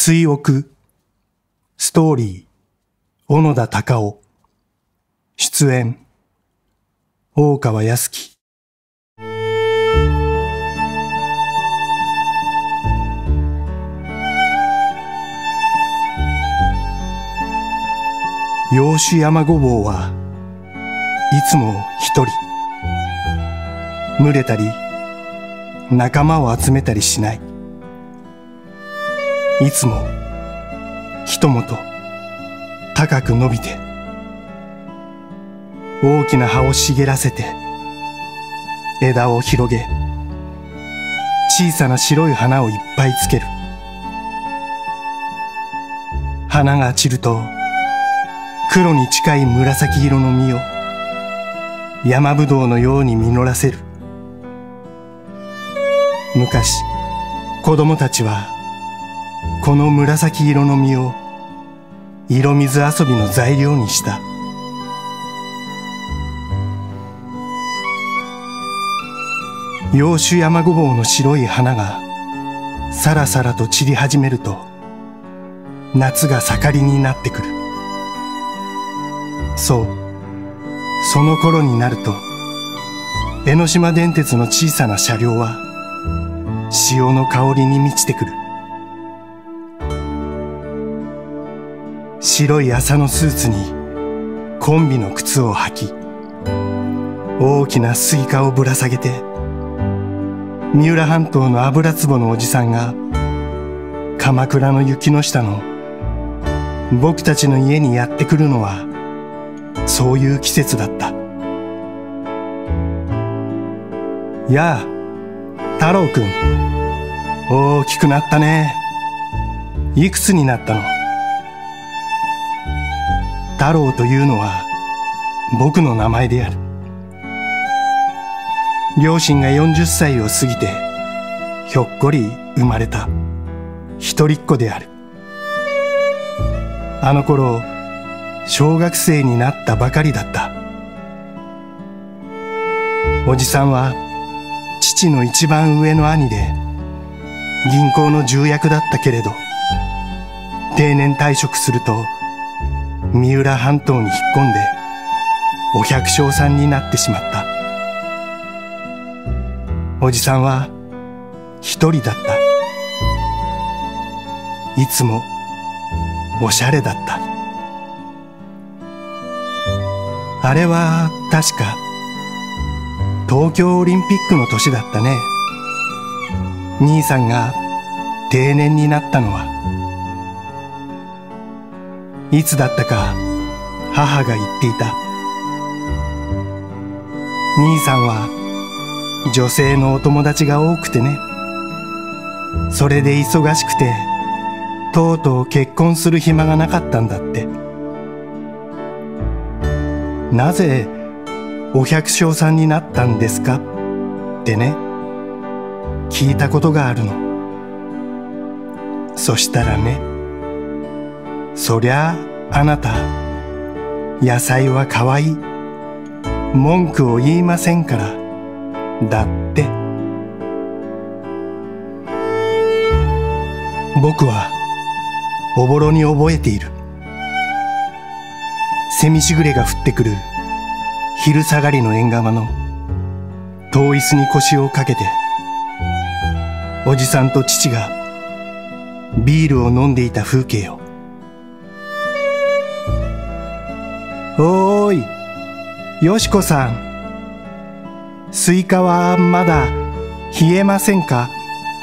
追憶ストーリー小野田隆夫出演大川康樹洋酒山ごぼうはいつも一人群れたり仲間を集めたりしない。いつも一元高く伸びて大きな葉を茂らせて枝を広げ小さな白い花をいっぱいつける。花が散ると黒に近い紫色の実を山ぶどうのように実らせる。昔子供たちはこの紫色の実を色水遊びの材料にした。洋酒山ごぼうの白い花がさらさらと散り始めると夏が盛りになってくる。そう、その頃になると江ノ島電鉄の小さな車両は潮の香りに満ちてくる。白い麻のスーツにコンビの靴を履き大きなスイカをぶら下げて三浦半島の油壺のおじさんが鎌倉の雪の下の僕たちの家にやってくるのはそういう季節だった。やあ太郎くん、大きくなったね。いくつになったの？太郎というのは僕の名前である。両親が40歳を過ぎてひょっこり生まれた一人っ子である。あの頃小学生になったばかりだった。おじさんは父の一番上の兄で銀行の重役だったけれど定年退職すると三浦半島に引っ込んでお百姓さんになってしまった。おじさんは一人だった。いつもおしゃれだった。あれは確か東京オリンピックの年だったね。兄さんが定年になったのは。いつだったか母が言っていた。兄さんは女性のお友達が多くてね、それで忙しくてとうとう結婚する暇がなかったんだって。なぜお百姓さんになったんですかってね、聞いたことがあるの。そしたらね、そりゃあなた野菜はかわいい、文句を言いませんからだって。僕はおぼろに覚えている。蝉しぐれが降ってくる昼下がりの縁側の遠い椅子に腰をかけておじさんと父がビールを飲んでいた風景を。おーい、よしこさん、スイカはまだ冷えませんか？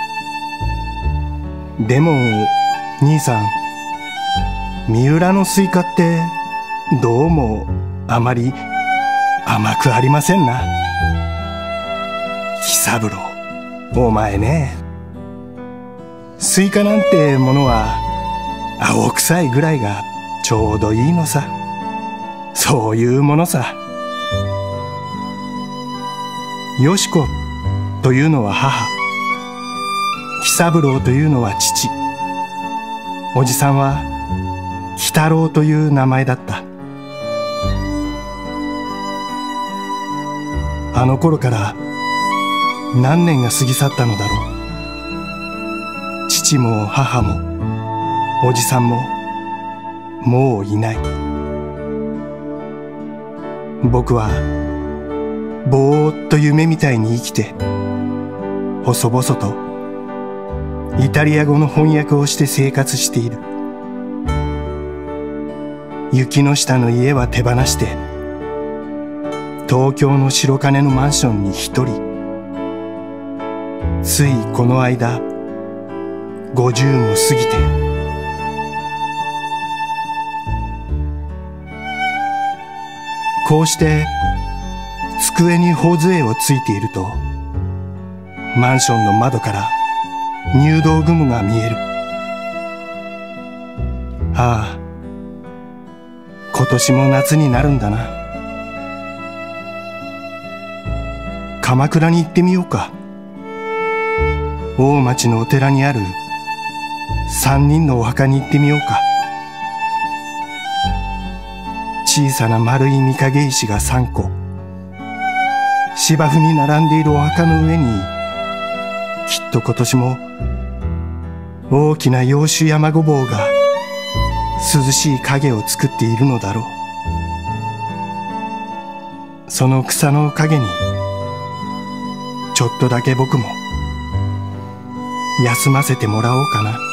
でも兄さん、三浦のスイカってどうもあまり甘くありませんな。喜三郎、お前ね、スイカなんてものは青臭いぐらいがちょうどいいのさ。そういうものさ。よしこというのは母、喜三郎というのは父、おじさんは喜太郎という名前だった。あの頃から何年が過ぎ去ったのだろう。父も母もおじさんももういない。僕はぼーっと夢みたいに生きて、細々とイタリア語の翻訳をして生活している。雪の下の家は手放して、東京の白金のマンションに一人。ついこの間、50も過ぎて。こうして机に頬杖をついていると、マンションの窓から入道雲が見える。ああ、今年も夏になるんだな。鎌倉に行ってみようか。大町のお寺にある3人のお墓に行ってみようか。小さな丸い御影石が3個、芝生に並んでいるお墓の上に、きっと今年も大きな洋酒山ごぼうが涼しい影を作っているのだろう。その草の陰にちょっとだけ僕も休ませてもらおうかな。